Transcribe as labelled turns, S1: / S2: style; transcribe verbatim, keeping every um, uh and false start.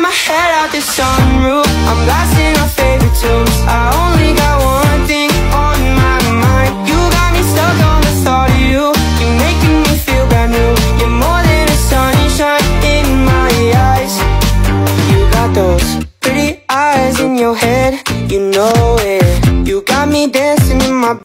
S1: my head out the sunroof, I'm blasting our favorite tunes. I only got one thing on my mind. You got me stuck on the thought of you. You're making me feel brand new. You're more than a sunshine in my eyes. You got those pretty eyes in your head. You know